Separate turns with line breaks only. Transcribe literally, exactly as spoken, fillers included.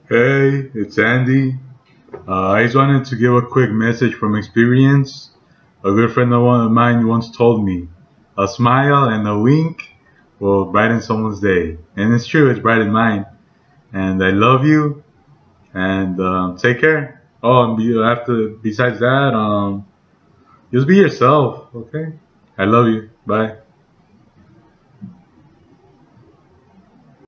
Hey, it's Andy. Uh, I just wanted to give a quick message from experience. A good friend of one of mine once told me, a smile and a wink will brighten someone's day. And it's true, it's brightened mine. And I love you, and um, take care. Oh, and be, after, besides that, um, just be yourself, okay? I love you. Bye.